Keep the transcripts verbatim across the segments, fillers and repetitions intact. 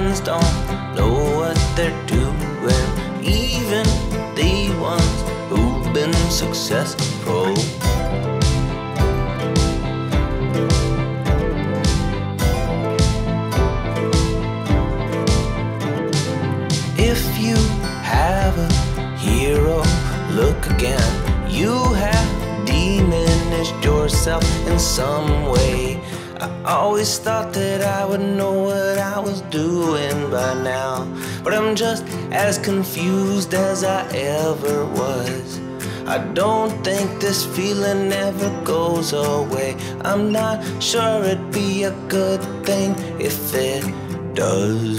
friends don't know what they're doing, even the ones who've been successful. If you have a hero, look again. You have diminished yourself in some way. I always thought that I would know what I was doing by now, but I'm just as confused as I ever was. I don't think this feeling ever goes away. I'm not sure it'd be a good thing if it does.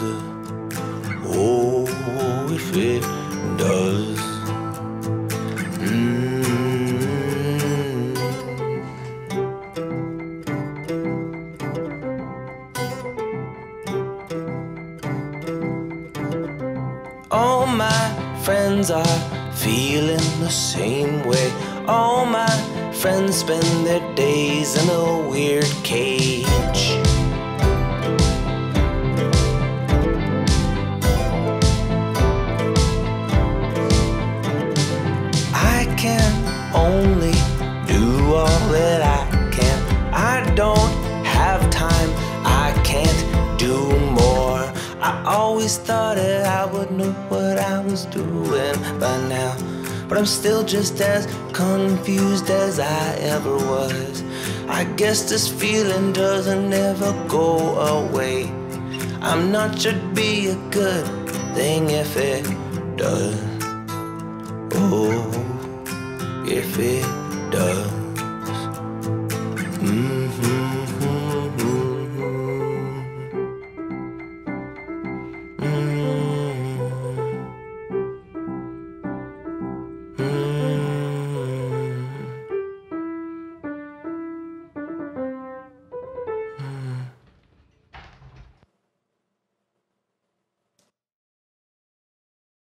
Oh, if it does. Mm. All my friends are feeling the same way. All my friends spend their days in a weird cage. I can only do all that I can. I don't have time, I can't do more. I always thought that I would know what I was doing by now, but I'm still just as confused as I ever was. I guess this feeling doesn't ever go away. I'm not sure it'd be a good thing if it does. Oh, if it does.